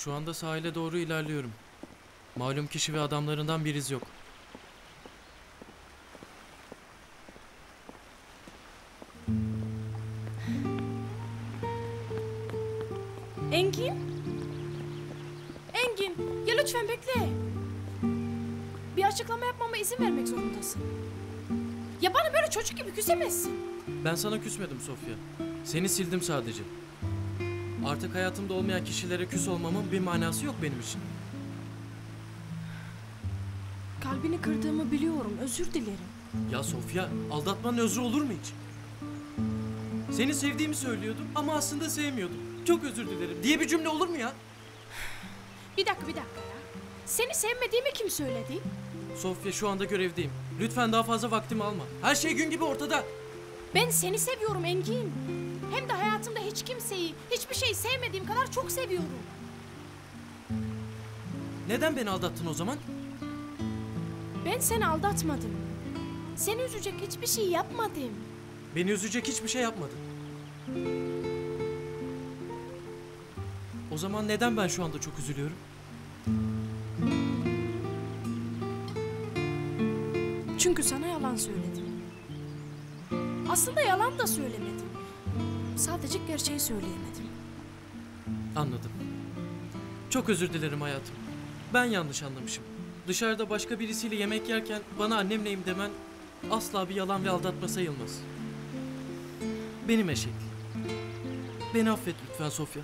Şu anda sahile doğru ilerliyorum. Malum kişi ve adamlarından bir iz yok. Engin? Engin, ya lütfen bekle. Bir açıklama yapmama izin vermek zorundasın. Ya bana böyle çocuk gibi küsemezsin. Ben sana küsmedim Sofya. Seni sildim sadece. Artık hayatımda olmayan kişilere küs olmamın bir manası yok benim için. Kalbini kırdığımı biliyorum, özür dilerim. Ya Sofya, aldatmanın özrü olur mu hiç? Seni sevdiğimi söylüyordum ama aslında sevmiyordum. Çok özür dilerim diye bir cümle olur mu ya? Bir dakika ya. Seni sevmediğimi kim söyledi? Sofya, şu anda görevdeyim. Lütfen daha fazla vaktimi alma. Her şey gün gibi ortada. Ben seni seviyorum Engin. Hem de hayatımda hiç kimseyi, hiçbir şeyi sevmediğim kadar çok seviyorum. Neden beni aldattın o zaman? Ben seni aldatmadım. Seni üzecek hiçbir şey yapmadım. Beni üzecek hiçbir şey yapmadın. O zaman neden ben şu anda çok üzülüyorum? Çünkü sana yalan söyledim. Aslında yalan da söylemedim. Sadece gerçeği söyleyemedim. Anladım. Çok özür dilerim hayatım. Ben yanlış anlamışım. Dışarıda başka birisiyle yemek yerken bana annemleyim demen asla bir yalan ve aldatma sayılmaz. Benim eşek. Beni affet lütfen Sofya.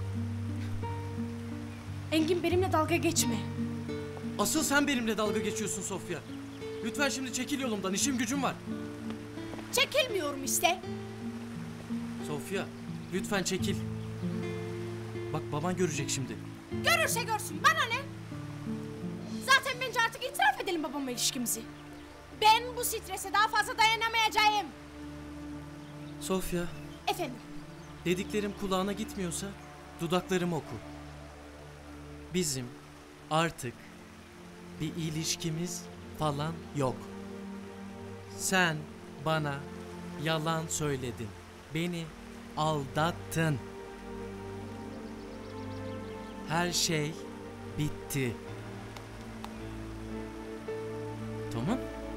Engin, benimle dalga geçme. Asıl sen benimle dalga geçiyorsun Sofya. Lütfen şimdi çekil yolumdan, işim gücüm var. Çekilmiyorum işte. Sofya, lütfen çekil. Bak baban görecek şimdi. Görürse görsün, bana ne? Zaten bence artık itiraf edelim babamla ilişkimizi. Ben bu strese daha fazla dayanamayacağım. Sofya, Efendim? dediklerim kulağına gitmiyorsa dudaklarımı oku. Bizim artık bir ilişkimiz falan yok. Sen bana yalan söyledin. Beni aldattın. Her şey bitti. Tamam?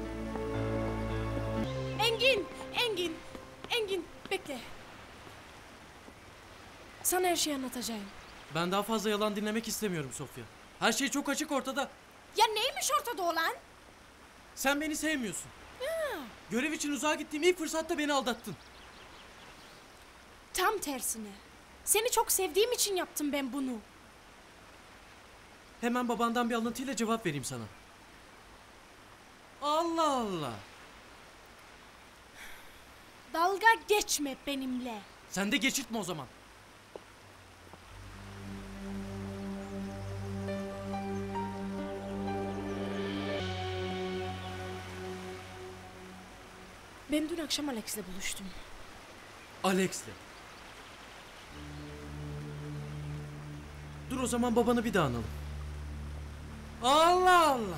Engin, bekle. Sana her şeyi anlatacağım. Ben daha fazla yalan dinlemek istemiyorum Sofya. Her şey çok açık ortada. Ya neymiş ortada olan? Sen beni sevmiyorsun. Görev için uzağa gittiğim ilk fırsatta beni aldattın. Tam tersine. Seni çok sevdiğim için yaptım ben bunu. Hemen babandan bir alıntıyla cevap vereyim sana. Allah Allah. Dalga geçme benimle. Sen de geçirtme o zaman. Ben dün akşam Alex'le buluştum. Alex'le. Dur o zaman babanı bir daha analım. Allah Allah.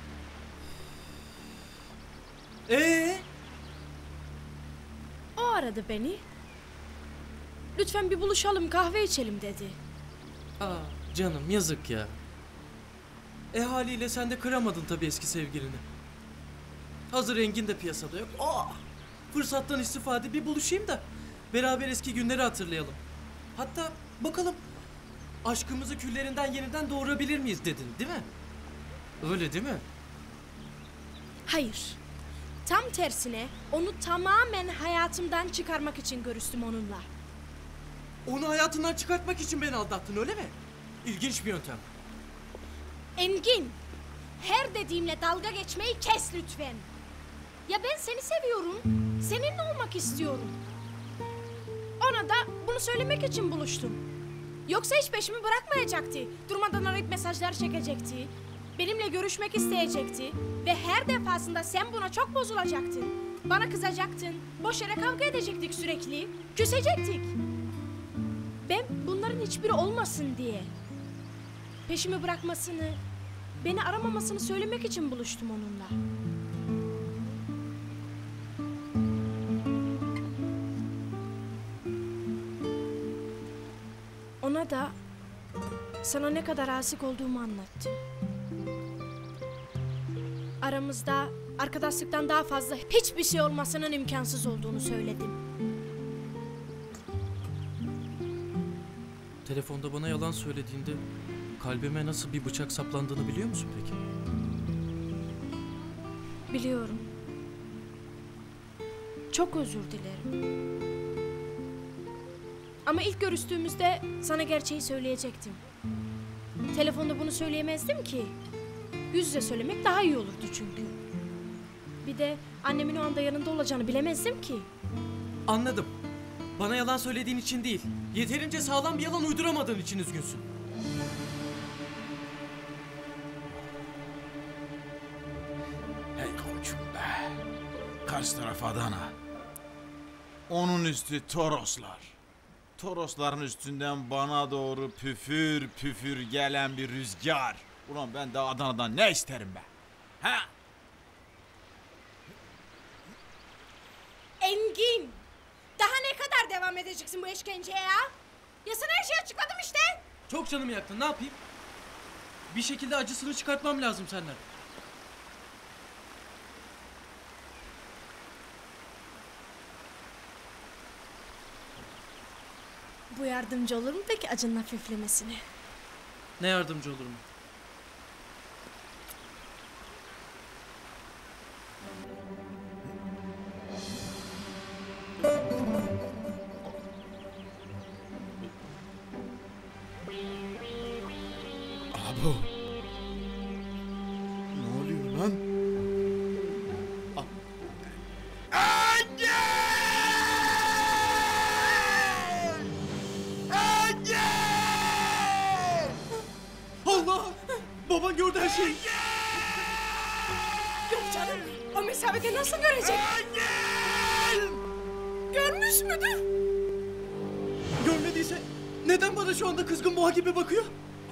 O aradı beni. Lütfen bir buluşalım, kahve içelim dedi. Aa, canım yazık ya. Haliyle sen de kıramadın tabii eski sevgilini. Hazır Engin de piyasada yok. Fırsattan istifade bir buluşayım da beraber eski günleri hatırlayalım. Hatta bakalım aşkımızı küllerinden yeniden doğurabilir miyiz dedin, değil mi? Öyle değil mi? Hayır. Tam tersine onu tamamen hayatımdan çıkarmak için görüştüm onunla. Onu hayatından çıkartmak için beni aldattın, öyle mi? İlginç bir yöntem. Engin, her dediğimle dalga geçmeyi kes lütfen. Ya ben seni seviyorum, seninle olmak istiyorum. Ona da bunu söylemek için buluştum. Yoksa hiç peşimi bırakmayacaktı. Durmadan arayıp mesajlar çekecekti. Benimle görüşmek isteyecekti. Ve her defasında sen buna çok bozulacaktın. Bana kızacaktın. Boş yere kavga edecektik sürekli. Küsecektik. Ben bunların hiçbiri olmasın diye peşimi bırakmasını, beni aramamasını söylemek için buluştum onunla. Ona da Sana ne kadar aşık olduğumu anlattım. Aramızda arkadaşlıktan daha fazla hiçbir şey olmasının imkansız olduğunu söyledim. Telefonda bana yalan söylediğinde kalbime nasıl bir bıçak saplandığını biliyor musun peki? Biliyorum. Çok özür dilerim. Ama ilk görüştüğümüzde sana gerçeği söyleyecektim. Telefonda bunu söyleyemezdim ki. Yüz yüze söylemek daha iyi olurdu çünkü. Bir de annemin o anda yanında olacağını bilemezdim ki. Anladım. Bana yalan söylediğin için değil, yeterince sağlam bir yalan uyduramadığın için üzgünsün. Hey koçum be. Karşı taraf Adana. Onun üstü Toroslar. Torosların üstünden bana doğru püfür püfür gelen bir rüzgar. Ulan ben de Adana'dan ne isterim be? Ha? Engin! Daha ne kadar devam edeceksin bu işkenceye ya? Ya sana her şeyi açıkladım işte. Çok canımı yaktın, ne yapayım? Bir şekilde acısını çıkartmam lazım senden. Bu yardımcı olur mu peki acının hafiflemesine? Ne yardımcı olurum? Abo. Ne oluyor lan? Allah! Baban gördü her şeyi. Yok canım. O mesafede nasıl görecek? Görmüş müdür? Görmediyse neden bana şu anda kızgın boğa gibi bakıyor?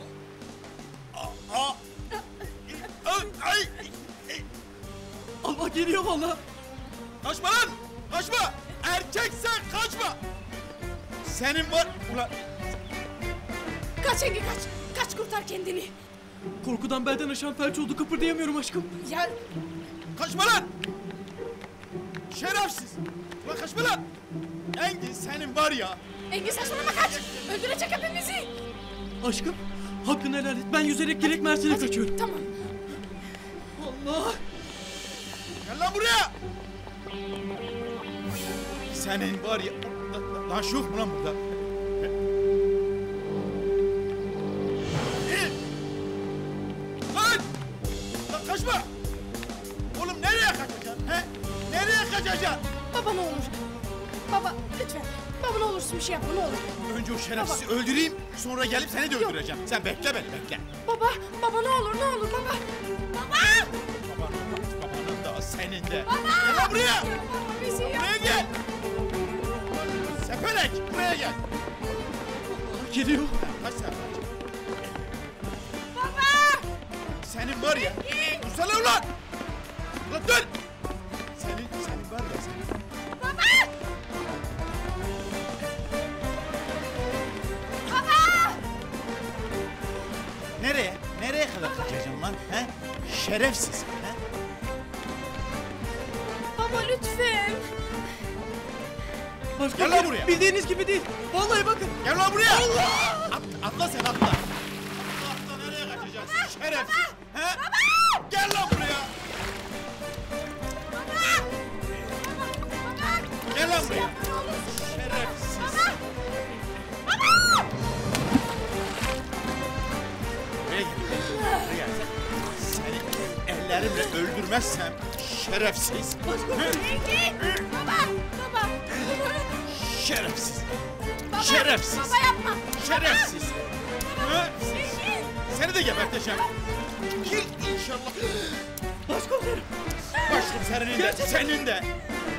Ay! Allah geliyor vallahi. Kaçma lan! Kaçma! Erkeksen kaçma! Senin var... Ulan Kaç Engin kaç. Kaç kurtar kendini. Korkudan belden aşan felç oldu, kıpırdayamıyorum aşkım. Ya kaçma lan! Şerefsiz! Ulan kaçma lan! Engin senin var ya... Engin saçmalama kaç. Öldürecek hepimizi. Aşkım, hakkını helal et. Ben yüzerek direkt Mersin'e kaçıyorum. Tamam. Allah! Gel lan buraya! Senin var ya... Taş yok mu lan burada? Lan! Lan kaçma! Oğlum nereye kaçacaksın? He? Nereye kaçacaksın? Baba ne olur. Baba lütfen. Baba ne olursun bir şey yapma ne olur. Önce o şerefsizi öldüreyim, sonra gelip seni de öldüreceğim. Sen bekle beni, bekle. Baba ne olur baba. Baba! Babanın da, senin de. Baba! Gel lan buraya! Baba bir şey yap. Buraya gel! Sepelek, buraya gel. Geliyor. Kaç sen kaç. Baba! Senin var ya. Dursana ulan! Ulan dur! Senin var ya senin. Baba! Baba! Nereye? Nereye kadar kaçacaksın lan? He? Şerefsiz. He? Baba lütfen. Başka Gel lan buraya. Bildiğiniz gibi değil. Vallahi bakın. Gel lan buraya! Allah! Atla sen atla. Atla nereye kaçacaksın? Şerefsiz. He? Baba! Gel lan buraya! Baba! Gel lan buraya! Ne olursun. Şerefsiz. Baba! Baba! Buraya gel. Buraya gel. Seni ellerimle öldürmezsem şerefsiz. Engin! Baba! Şerefsiz. Baba! Şerefsiz. Baba yapma! Şerefsiz. Ha? Engin! Seni de geberteceğim. Gir inşallah. Başkomiserim. Başkomiserinin de, senin de.